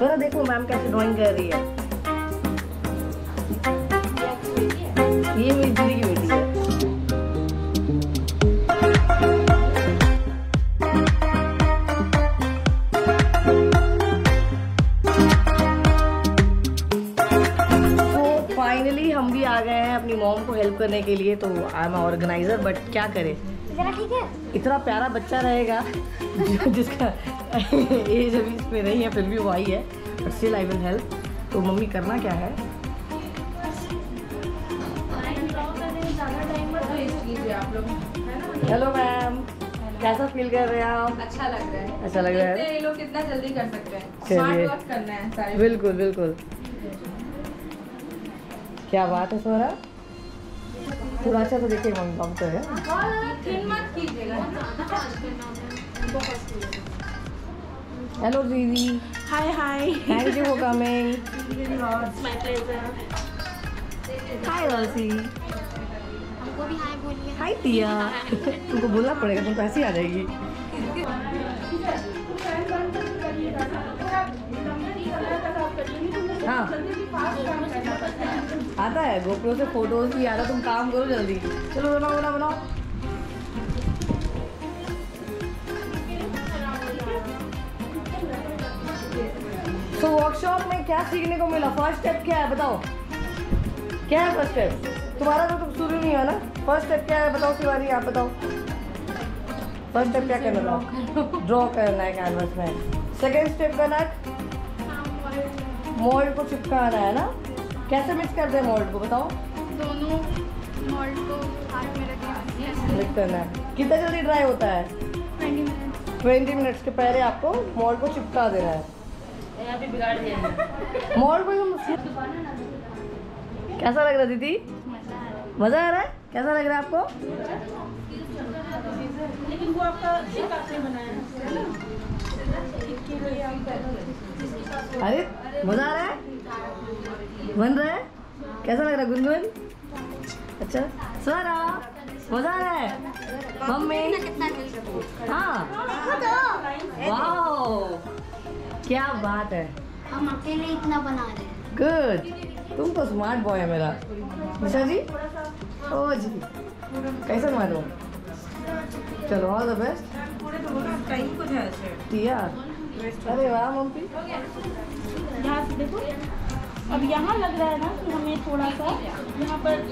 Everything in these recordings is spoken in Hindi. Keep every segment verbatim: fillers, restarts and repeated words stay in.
थोड़ा देखो मैम कैसे ड्राइंग कर रही है। ये मेरी दीदी की बेटी है। तो फाइनली हम भी आ गए हैं अपनी मॉम को हेल्प करने के लिए। तो आई एम ऑर्गेनाइजर, बट क्या करें, ठीक है, इतना प्यारा बच्चा रहेगा जिसका एज अभी इस पे नहीं है, फिर भी वो आई है, but still I will help. तो मम्मी करना क्या है, हेलो मैम, कैसा फील कर रहे हैं आप? अच्छा लग रहा है। अच्छा लग रहा है। ये लोग कितना जल्दी कर सकते हैं, स्मार्ट वर्क करना है सारे। बिल्कुल बिल्कुल, क्या बात है सोरा, थोड़ा अच्छा तो देखिए मम्मी पापा तो है। मत कीजिएगा। हेलो दीदी, hi hi, thank you for coming. My pleasure. Hi Rosie. हमको भी हाय बोलिए। हाय टिया। तुमको बोलना पड़ेगा, तुमको ऐसी आ जाएगी। हाँ आता है, गोप्रो से फोटोज भी आता। तुम काम करो जल्दी, चलो बनाओ बनाओ बनाओ। तो वर्कशॉप में क्या सीखने को मिला? फर्स्ट स्टेप क्या है बताओ, क्या है फर्स्ट स्टेप? तुम्हारा तो तुम शुरू नहीं है ना। फर्स्ट स्टेप क्या है बताओ शिवानी, आप बताओ। फर्स्ट स्टेप क्या करना है? ड्रॉ करना है कैनवस में। सेकेंड स्टेप करना है मोल्ड को चिपकाना है ना। कैसे मिक्स करते हैं मोल्ड को बताओ? दोनों मोल्ड को हाथ में रखें, मिक्स करना है। कितना जल्दी ड्राई होता है? Twenty minutes. ट्वेंटी मिनट्स के पहले आपको मोल्ड को चिपका देना है। यहाँ पे बिगाड़ दिया मोल्ड को हम कैसा लग रहा है दीदी? मजा आ रहा है? कैसा लग रहा है आपको? लेकिन वो आपका एक आपने बनाया है ना, अरे मजा आ रहा है? बन रहा है? कैसा लग रहा है गुनगुन? अच्छा स्वरा, मजा आ रहा है? मम्मी हाँ, वाओ क्या बात है, हम अकेले इतना बना रहे हैं। गुड। तुम तो स्मार्ट बॉय है मेरा। निशा जी, ओ जी, कैसे मालूम? चलो ऑल द बेस्ट। टिया, अरे वाह मम्मी। यहाँ से देखो, अब यहाँ लग रहा है ना कि हमें थोड़ा सा यहाँ पर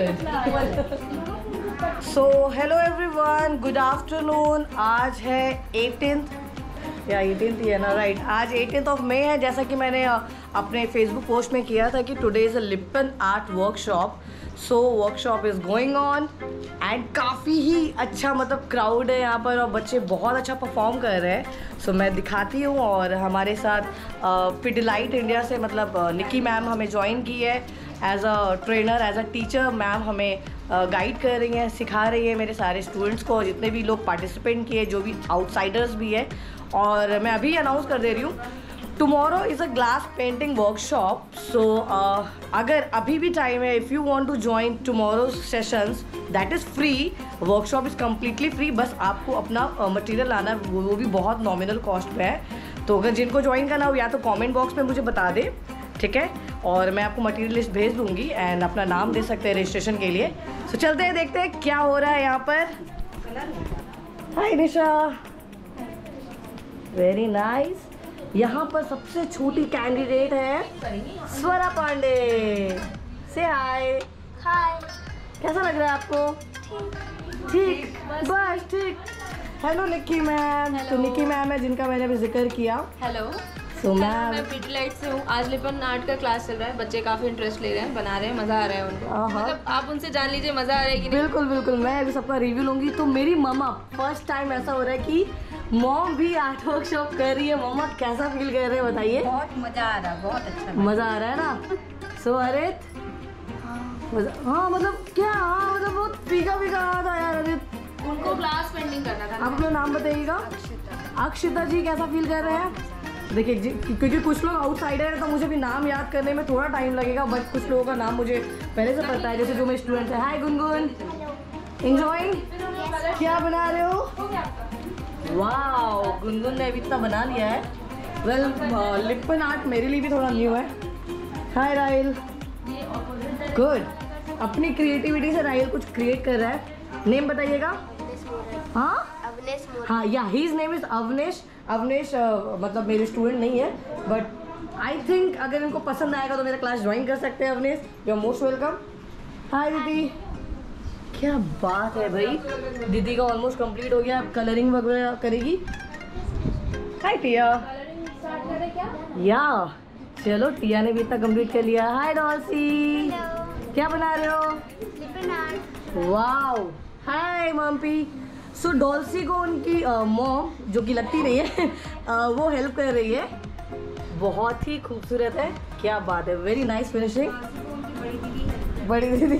good. So hello everyone, good afternoon. आज है एटीन्थ या एटीन्थ ही है ना, राइट। आज एटीन्थ ऑफ मई है। जैसा कि मैंने अपने फेसबुक पोस्ट में किया था कि today is a Lippan art workshop. So workshop is going on and काफ़ी ही अच्छा मतलब क्राउड है यहाँ पर और बच्चे बहुत अच्छा परफॉर्म कर रहे हैं। सो so, मैं दिखाती हूँ। और हमारे साथ पिडिलाइट इंडिया से मतलब निकी मैम हमें ज्वाइन की है as a trainer, as a teacher. Ma'am हमें गाइड कर रही हैं, सिखा रही है मेरे सारे स्टूडेंट्स को, जितने भी लोग पार्टिसिपेंट किए, जो भी आउटसाइडर्स भी है। और मैं अभी अनाउंस कर दे रही हूँ, tomorrow is a glass painting workshop. So अगर अभी भी टाइम है, if you want to join tomorrow sessions, that is free. Workshop is completely free. बस आपको अपना मटेरियल लाना है, वो, वो भी बहुत नॉमिनल कॉस्ट पे है। तो अगर जिनको ज्वाइन करना हो या तो कमेंट बॉक्स में मुझे बता दे, ठीक है, और मैं आपको मटेरियल लिस्ट भेज दूँगी एंड अपना नाम दे सकते हैं रजिस्ट्रेशन के लिए। सो so, चलते हैं, देखते हैं क्या हो रहा है यहाँ पर। Hi Nisha, very nice. यहाँ पर सबसे छोटी कैंडिडेट है स्वरा पांडे। से हाय। हाय। कैसा लग रहा है आपको? ठीक, बस ठीक। Hello Nikki ma'am. तो निक्की मैम है जिनका मैंने अभी जिक्र किया। हेलो, तो मैम मैं पिडिलाइट से हूँ। आज लिपन आर्ट का क्लास चल रहा है, बच्चे काफ़ी इंटरेस्ट ले रहे हैं, बना रहे हैं, मज़ा आ रहा है उनको। हाँ। मतलब आप उनसे जान लीजिए मज़ा आ रहा है कि नहीं। बिल्कुल बिल्कुल, मैं अभी सबका रिव्यू लूँगी। तो मेरी मम्मा फर्स्ट टाइम ऐसा हो रहा है कि मॉम भी आर्ट वर्कशॉप कर रही है। मम्मा कैसा फील कर रहे हैं बताइए? बहुत मजा आ रहा है, बहुत अच्छा मज़ा आ रहा है ना। सो अरित, हाँ मतलब क्या, हाँ मतलब बहुत फीका फीका आ था यार अरित। उनको ग्लास पेंटिंग करना था। आप अपना नाम बताइएगा। अक्षिता जी कैसा फील कर रहे हैं? देखिए क्योंकि कुछ लोग आउटसाइडर हैं तो मुझे भी नाम याद करने में थोड़ा टाइम लगेगा, बट कुछ लोगों का नाम मुझे पहले से पता है, जैसे जो मेरे स्टूडेंट्स हैं। Hi Gungun, enjoying. क्या बना रहे हो? वाओ, गुनगुन ने अभी इतना बना लिया है। वेल लिपन आर्ट मेरे लिए भी थोड़ा न्यू है। हाय राइल, गुड। अपनी क्रिएटिविटी से राइल कुछ क्रिएट कर रहा है। नेम बताइएगा। हाँ अवनेश मोरे। हाँ yeah his name is Avnesh. Avnesh uh, मतलब मेरे स्टूडेंट नहीं है, बट आई थिंक अगर इनको पसंद आएगा तो मेरा क्लास ज्वाइन कर सकते हैं। Avnesh, you are most welcome. Hi दीदी, क्या बात है भाई, दीदी का ऑलमोस्ट कंप्लीट हो गया। अब कलरिंग वगैरह करेगी। हाय टिया। या चलो, टिया ने भी इतना कंप्लीट कर लिया। हाय डॉल्सी, क्या बना रहे हो? Lippan art. Wow. Hi Mumpy. So Dolsi को उनकी मॉम uh, जो कि लगती नहीं है uh, वो हेल्प कर रही है। बहुत ही खूबसूरत है, क्या बात है, वेरी नाइस फिनिशिंग। बड़ी दीदी।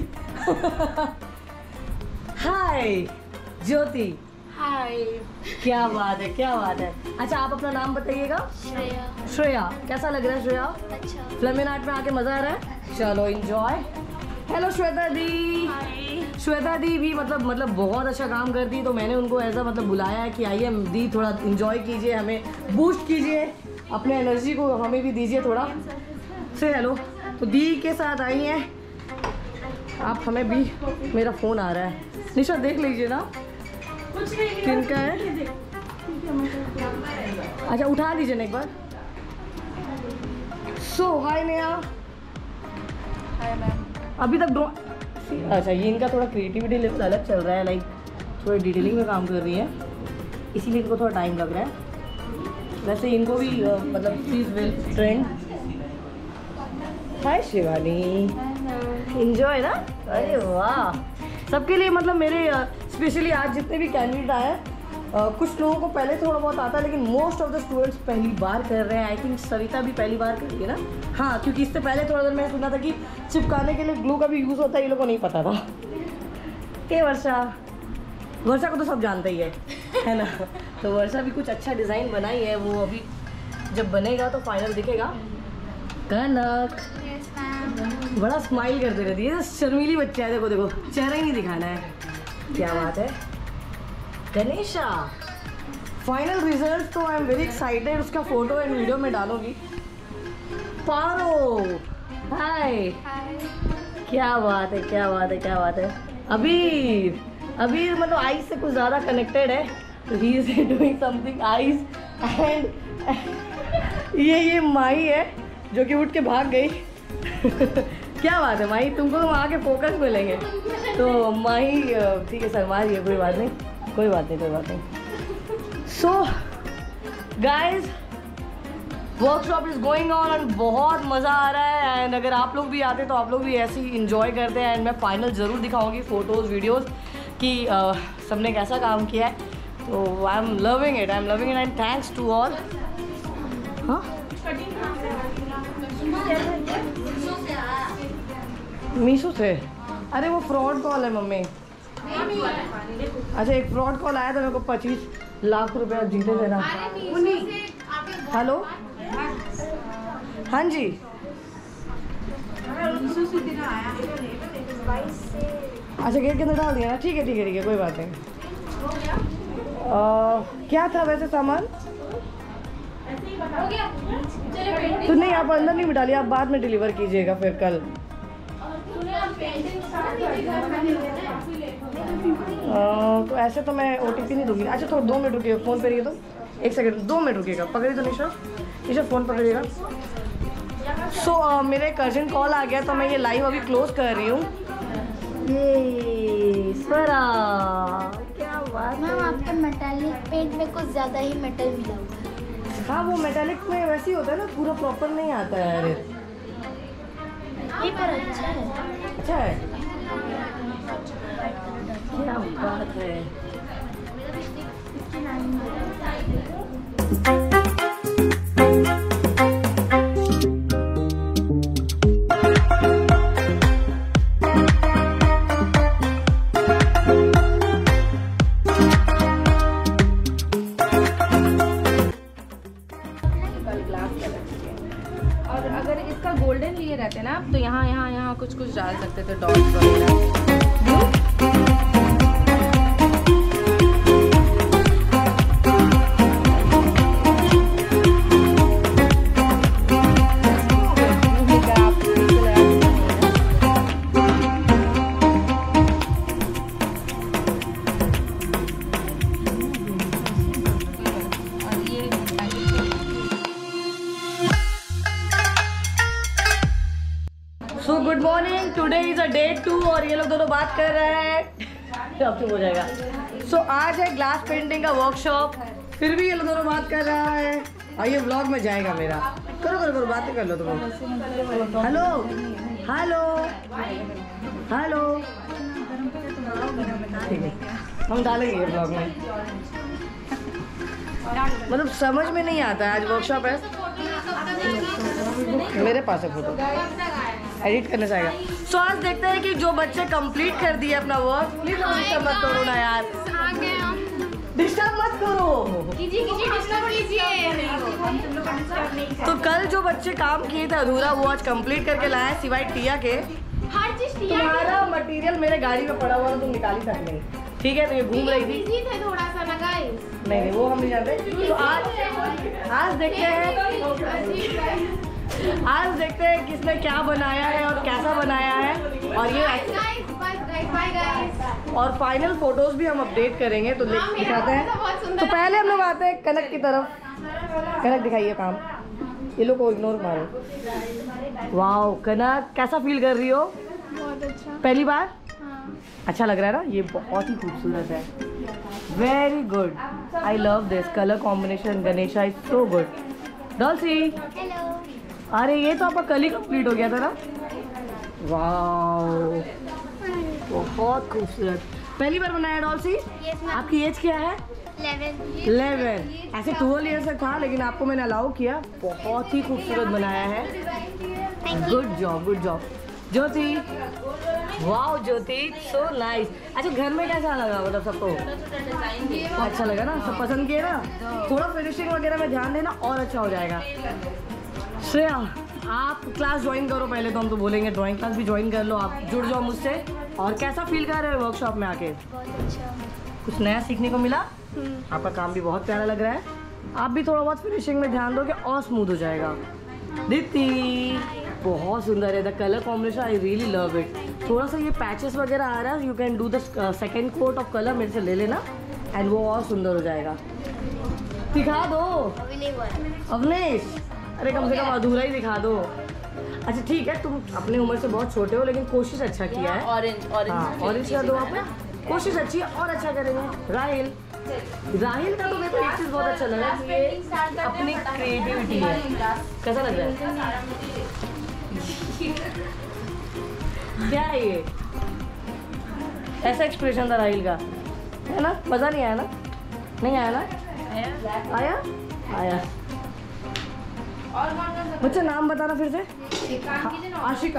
हाय ज्योति। हाय। क्या बात है, क्या बात है। अच्छा, आप अपना नाम बताइएगा। श्रेया। श्रेया, कैसा लग रहा है श्रेया? अच्छा। फ्लेमिन आर्ट में आके मजा आ रहा है? चलो एंजॉय। हेलो श्वेता दी। श्वेता दी भी मतलब मतलब बहुत अच्छा काम करती है, तो मैंने उनको ऐसा मतलब बुलाया है कि आइए दी, थोड़ा एंजॉय कीजिए, हमें बूस्ट कीजिए, अपने एनर्जी को हमें भी दीजिए थोड़ा से। हेलो, तो दी के साथ आई हैं आप। हमें भी, मेरा फ़ोन आ रहा है, निशा देख लीजिए ना किनका है। अच्छा, उठा लीजिए ना एक बार। सो हाय नेहा। Hi ma'am. अभी तक ड्रॉ अच्छा, ये इनका थोड़ा क्रिएटिविटी लेवल अलग चल रहा है, लाइक थोड़ी डिटेलिंग में काम कर रही है, इसीलिए इनको थोड़ा टाइम लग रहा है। वैसे इनको भी uh, मतलब please well trained. Hi Shivani, enjoy ना। अरे वाह, सबके लिए मतलब मेरे स्पेशली uh, आज जितने भी कैंडिडेट आए हैं, uh, कुछ लोगों को पहले थोड़ा बहुत आता है, लेकिन मोस्ट ऑफ द स्टूडेंट्स पहली बार कर रहे हैं। आई थिंक सविता भी पहली बार कर रही है ना। हाँ, क्योंकि इससे पहले थोड़ा देर मैंने सुना था कि चिपकाने के लिए ग्लू का भी यूज़ होता है, ये लोगों को नहीं पता था। ए वर्षा, वर्षा को तो सब जानते ही है है ना। तो वर्षा भी कुछ अच्छा डिज़ाइन बनाई है, वो अभी जब बनेगा तो फाइनल दिखेगा। Kanak yes ma'am. बड़ा स्माइल करते रहती है, शर्मीली बच्चा है। देखो देखो, चेहरा ही नहीं दिखाना है। क्या बात है। गणेशा, फाइनल रिजल्ट तो आई एम वेरी एक्साइटेड, उसका फोटो एंड वीडियो में डालूंगी। पारो, हाय। हाय। क्या बात है, क्या बात है, क्या बात है। अबीर, अबीर मतलब आइज से कुछ ज़्यादा कनेक्टेड है, तो he is doing something eyes. And ये ये माही है जो कि उठ के भाग गई। क्या बात है माही, तुमको तो वहाँ के फोकस मिलेंगे। तो माही ठीक है, शर्मा रही है, कोई बात नहीं, कोई बात नहीं, कोई बात नहीं। So guys, workshop is going on and बहुत मज़ा आ रहा है। एंड अगर आप लोग भी आते तो आप लोग भी ऐसे ही इंजॉय करते हैं। एंड मैं फाइनल ज़रूर दिखाऊंगी फ़ोटोज़ वीडियोज़ कि uh, सबने कैसा काम किया है। तो I am loving it, I am loving it and thanks to all. हाँ, मीशो से। अरे वो फ्रॉड कॉल है मम्मी। अच्छा, एक फ्रॉड कॉल आया था, मेरे को पच्चीस लाख रुपया जीते देना। हेलो, हाँ जी। अच्छा, गेट के अंदर डाल दिया ना, ठीक है ठीक है ठीक है, कोई बात नहीं। आ, क्या था वैसे सामान? तो नहीं, आप अंदर नहीं डालिए, आप बाद में डिलीवर कीजिएगा फिर कल। आ, तो ऐसे तो मैं ओ टी पी नहीं दूंगी। अच्छा, थोड़ा दो मिनट रुकिएगा, फ़ोन पे रहिए तो एक सेकंड, दो मिनट रुकिएगा। पकड़िए तो निशा, निशा फ़ोन पकड़िएगा। सो so, uh, मेरे एक अर्जेंट कॉल आ गया, तो मैं ये लाइव अभी क्लोज कर रही हूँ। ये स्वरा, क्या बात मैम, आपके मेटालिक पेंट में कुछ ज़्यादा ही मेटल मिला हुआ है। हाँ, वो मेटालिक में वैसे ही होता है ना, पूरा प्रॉपर नहीं आता है। अरे ये पर अच्छा है। अच्छा है, क्या बात है। और अगर इसका गोल्डन लिए रहते ना, तो यहाँ यहाँ यहाँ कुछ कुछ डाल सकते थे, डॉट्स वगैरह। Good morning, today is a day two और ये लोग दोनों बात कर रहे हैं। अब चुप हो जाएगा। सो so, आज है ग्लास पेंटिंग का वर्कशॉप, फिर भी ये लोग दोनों बात कर रहा है और ये व्लॉग में जाएगा मेरा। करो करो करो बातें कर लो तुम। हेलो हेलो हेलो, ठीक है हम डालेंगे ये व्लॉग में। मतलब समझ में नहीं आता है, आज वर्कशॉप है, मेरे पास है फोटो, एडिट करने से आएगा। सो आज देखते हैं कि जो बच्चे कंप्लीट कर दिए अपना वर्क, प्लीज डिस्टर्ब मत करो ना यार, डिस्टर्ब मत करो। कीजिए कीजिए डिस्टर्ब कीजिए। तो कल जो बच्चे काम किए थे अधूरा, वो आज कंप्लीट करके लाया है, सिवाय टिया के। हर चीज टिया तुम्हारा मटेरियल मेरे गाड़ी में पड़ा हुआ है, तुम निकाल ही सकते नहीं, ठीक है। तो ये घूम रही थी, बिजी थे थोड़ा सा ना गाइस। नहीं नहीं वो हम नहीं जानते। तो आज आज देखते हैं आज देखते हैं किसने क्या बनाया है और कैसा बनाया है, और ये और फाइनल फोटोज भी हम अपडेट करेंगे, तो दिखाते हैं। तो पहले हम लोग आते हैं कनक की तरफ। कनक दिखाइए काम, ये लोग को इग्नोर मारो। वाओ कनक, कैसा फील कर रही हो? बहुत अच्छा। पहली बार? हाँ। अच्छा लग रहा है ना? ये बहुत ही खूबसूरत है, very good, I love this colour combination. Ganesha is so good. Dolsi, hello. अरे ये तो आपका कल ही कंप्लीट हो गया था ना? वाओ बहुत खूबसूरत, पहली बार बनाया डॉल्सी? Yes, आपकी एज क्या है? इलेवन। ऐसे ट्वेल्व ईयर से था, लेकिन आपको मैंने अलाउ किया। बहुत ही खूबसूरत बनाया है, good job good job. Jyoti, wow Jyoti so nice. अच्छा घर में कैसा लगा, मतलब सबको अच्छा लगा ना? सब पसंद किए ना? थोड़ा फिनिशिंग वगैरह में ध्यान देना और अच्छा हो जाएगा। श्रेया आप क्लास ज्वाइन करो पहले, तो हम तो बोलेंगे ड्राइंग क्लास भी ज्वाइन कर लो, आप जुड़ जाओ मुझसे। और कैसा फील कर रहे हो वर्कशॉप में आके? बहुत अच्छा। कुछ नया सीखने को मिला? आपका काम भी बहुत प्यारा लग रहा है, आप भी थोड़ा बहुत फिनिशिंग में ध्यान दोगे और स्मूथ हो जाएगा। दीप्ति बहुत सुंदर है, the colour combination I really love it. थोड़ा सा ये पैचेस वगैरह आ रहा है, you can do the second coat of colour, मेरे से ले लेना एंड वो और सुंदर हो जाएगा। दिखा दो अवनेश, अरे कम से कम अधूरा ही दिखा दो। अच्छा ठीक है, तुम अपनी उम्र से बहुत छोटे हो, लेकिन कोशिश अच्छा किया है। ऑरेंज ऑरेंज ऑरेंज का दो आप, कोशिश अच्छी है और अच्छा करेंगे। राहिल, राहिल का तो मेरे को एक चीज़ बहुत अच्छा लगा कि ये अपनी क्रिएटिविटी है। कैसा लग रहा है? क्या है ये? ऐसा एक्सप्रेशन था राहिल का, है ना? मज़ा नहीं आया ना? नहीं आया ना? आया आया। बच्चा नाम बताना फिर से। आशिका,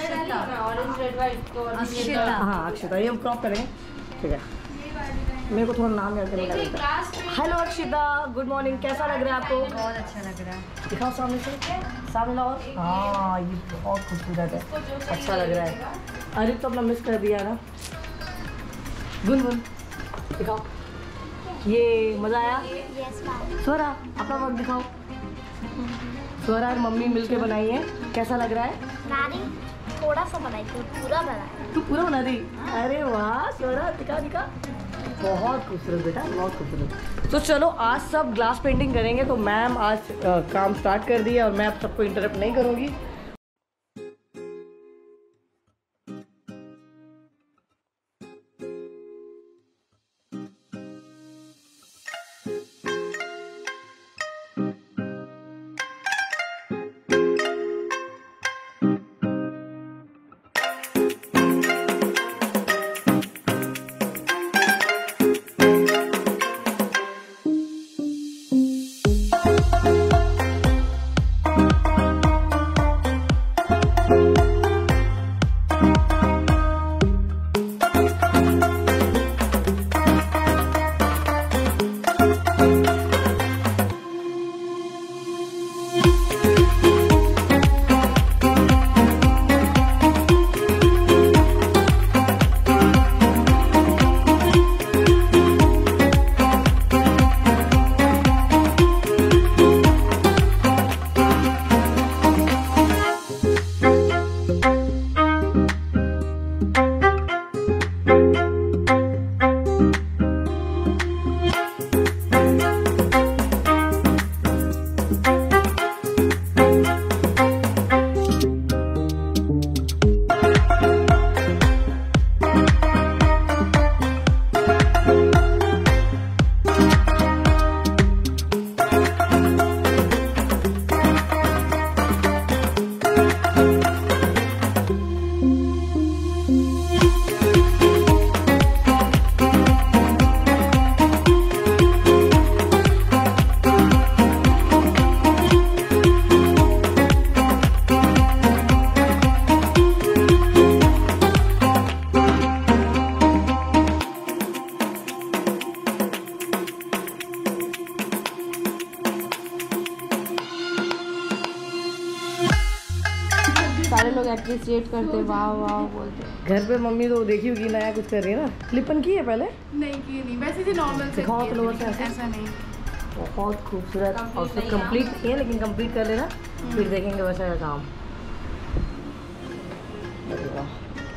हाँ अक्षिता, ये हम क्रॉप करेंगे, ठीक है। मेरे को थोड़ा नाम याद करने का। हेलो अक्षिता, गुड मॉर्निंग, कैसा लग रहा है आपको? बहुत अच्छा लग रहा है। दिखाओ सामने से, सामने लाओ। हाँ ये बहुत खूबसूरत है, अच्छा लग रहा है। अरे तो अपना मिस कर दिया ना। गुनगुन दिखाओ, ये मज़ा आया? स्वरा अपना वर्क दिखाओ। स्वरा और मम्मी मिलके बनाई है, कैसा लग रहा है? नानी थोड़ा सा बनाई थी, पूरा बनाया। तू पूरा बना दी? अरे वाह स्वरा, दिखा दिखा, बहुत खूबसूरत बेटा, बहुत खूबसूरत। तो चलो आज सब ग्लास पेंटिंग करेंगे, तो मैम आज आ, काम स्टार्ट कर दिया और मैं अब सबको इंटरप्ट नहीं करूँगी। सारे लोग एप्रिशिएट करते, वाह वाह बोलते। घर पे मम्मी तो देखी होगी नया कुछ कर रही है ना। लिपन की है पहले? नहीं की नहीं, वैसे ही नॉर्मल से दिखाओ की है, तो लेकिन ऐसे। ऐसा नहीं। बहुत खूबसूरत और फिर कंप्लीट नहीं है, लेकिन कंप्लीट कर लेना फिर देखेंगे वैसा का काम। अरे वाह,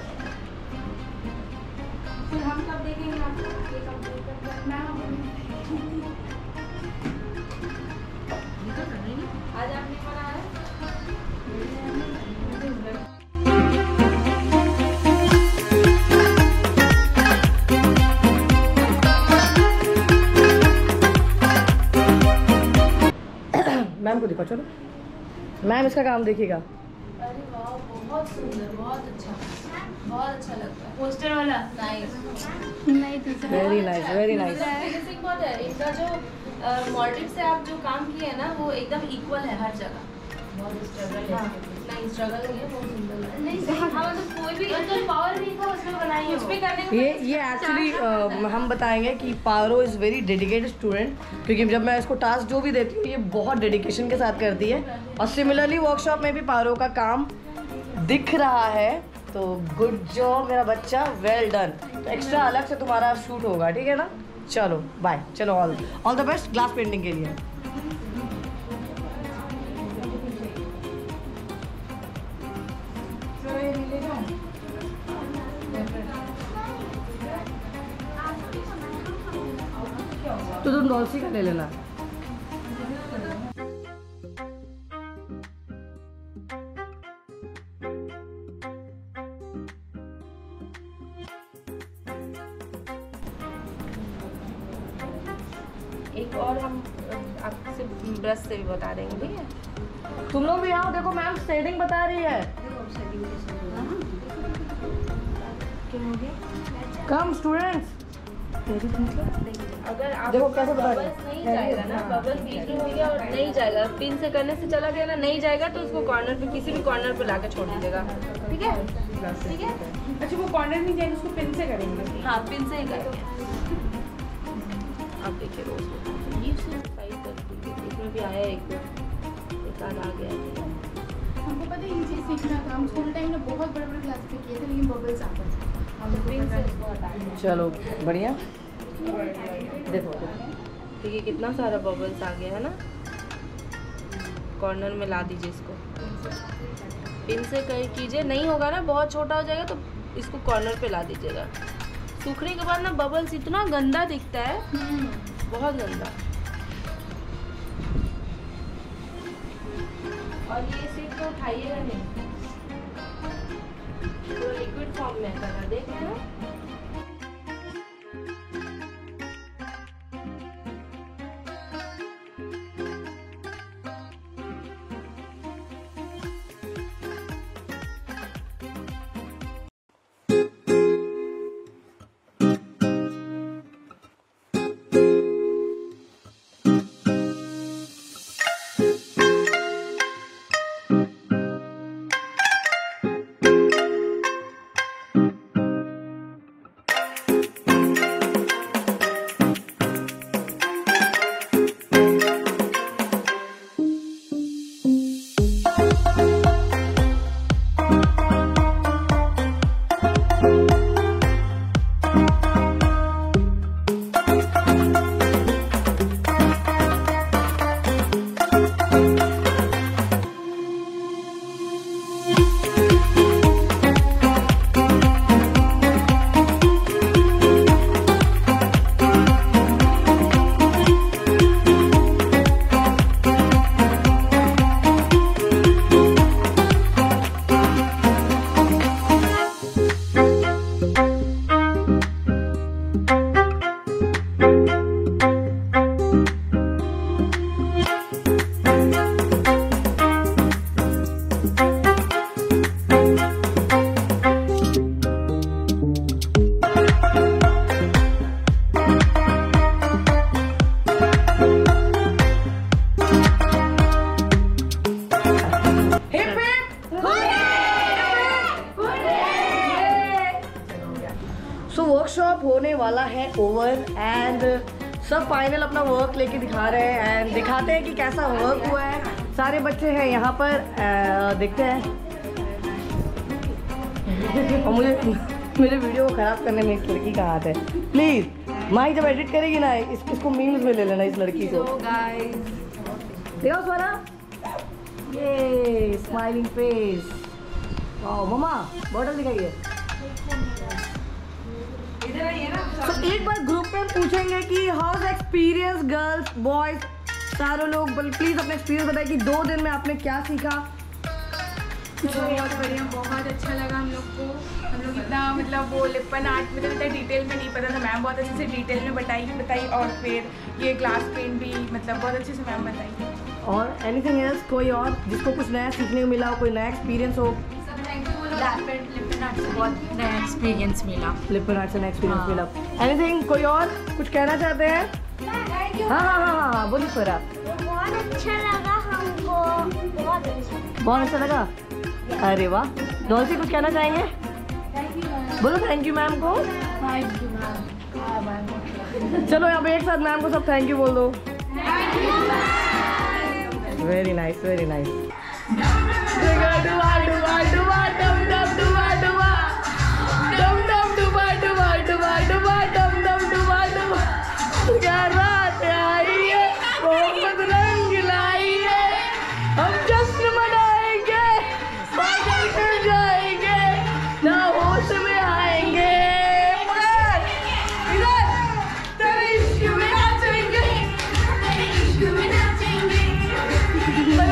फिर हम कब देखेंगे आपको ये कंप्लीट करना? आज आपने बनाया मैम को दिखाओ, चलो मैम इसका काम देखिएगा। अरे वाह, बहुत सुंदर, बहुत अच्छा, बहुत अच्छा लगता है। पोस्टर वाला नाइस, नहीं दूसरा। Very nice, very nice. Finishing बहुत है इनका। जो मॉडल से आप जो काम किए हैं ना, वो एकदम इक्वल है हर जगह। बहुत स्ट्रगल है, नहीं स्ट्रगल नहीं है, बहुत सुंदर है। नहीं हाँ, मतलब कोई भी मतलब पावर नहीं था उसमें बनाई है, उसमें करने को। ये ये एक्चुअली हम बताएंगे कि Paro is very dedicated student, क्योंकि जब मैं इसको टास्क जो भी देती हूँ ये बहुत डेडिकेशन के साथ करती है। और सिमिलरली वर्कशॉप में भी पारो का काम दिख रहा है, तो गुड जॉब मेरा बच्चा, वेल डन। तो एक्स्ट्रा अलग से तुम्हारा शूट होगा, ठीक है ना? चलो बाय, चलो all all the best glass painting के लिए। तो तुम डॉल्सी का ले लेना। एक और हम आपसे ब्रश से भी बता देंगे, ठीक है? तुम लोग भी आओ, देखो मैम शेडिंग बता रही है। क्या हो गया? Come students. अगर आप देखो कैसे बता रही बबल्स नहीं जाएगा ना, बबल बीच में हो गया और नहीं जाएगा, पिन से करने से चला गया ना, नहीं जाएगा तो उसको कॉर्नर पे, किसी भी कॉर्नर पे लाके छोड़ दीजिएगा, ठीक है? ठीक है। अच्छा, वो कॉर्नर नहीं जाएगा, उसको पिन से करेंगे। हाँ, पिन से ही करेंगे। आप देखिए रोज ये साइज कर दीजिए, इसमें भी आया एक दो, एक आध आ गया है। हमको पता है ये चीज़ सीखना था, हम स्कूल टाइम में बहुत बड़े बड़े क्लास पे किए थे, लेकिन बबल्स आते थे। पिन से इसको हटा देंगे। चलो बढ़िया। देखो देखिए कितना सारा बबल्स आ गया है ना। कॉर्नर में ला दीजिए इसको, पिन से कहीं कीजिए, नहीं होगा ना, बहुत छोटा हो जाएगा, तो इसको कॉर्नर पे ला दीजिएगा। सूखने के बाद ना बबल्स इतना गंदा दिखता है, बहुत गंदा। और ये सिर्फ तो उठाइएगा नहीं, तो लिक्विड फॉर्म में कलर देख रहे हो। वर्कशॉप होने वाला है ओवर एंड सब फाइनल अपना वर्क लेके दिखा रहे हैं एंड दिखाते हैं कि कैसा वर्क हुआ है। सारे बच्चे हैं यहाँ पर, आ, देखते हैं और मुझे मेरे वीडियो को ख़राब करने में इस लड़की का हाथ है। प्लीज़ माही जब एडिट करेगी ना इस, इसको मीम्स में ले लेना इस लड़की को। देखो स्वरा, ये स्माइलिंग फेस। वाह मम्मा बॉटल दिखाइए। तो एक बार ग्रुप में पूछेंगे कि हाउ एक्सपीरियंस गर्ल्स बॉयज सारे लोग प्लीज़ अपने एक्सपीरियंस बताइए कि दो दिन में आपने क्या सीखा। बहुत बढ़िया, बहुत अच्छा लगा हम लोग को। हम लोग इतना मतलब वो लिपन आर्ट मतलब इतना डिटेल में नहीं पता था, मैम बहुत अच्छे से डिटेल में बताई बताई और फिर ये ग्लास पेंट भी मतलब बहुत अच्छे से मैम बताई। और एनीथिंग एल्स, कोई और जिसको कुछ नया सीखने को मिला हो, कोई नया एक्सपीरियंस हो? लिपन आर्ट से बहुत नया एक्सपीरियंस मिला। लिपन आर्ट से नया एक्सपीरियंस मिला। एनीथिंग, कोई और कुछ कहना चाहते हैं? हाँ हाँ हाँ हाँ बोलिए स्वरा। बहुत अच्छा लगा हमको, बहुत अच्छा बहुत अच्छा लगा। अरे वाह, डॉल्सी कुछ कहना चाहेंगे? बोलो थैंक यू मैम को। चलो यहाँ पे एक साथ मैम को सब थैंक यू बोल दो। Very nice, very nice. क्या रात आई है, मोहब्बत रंग लाई है, हम जश्न मनाएंगे, पागल कर जाएंगे, ना होश में आएंगे, मगर इधर तेरे इश्क में नाचेंगे, तेरे इश्क में नाचेंगे।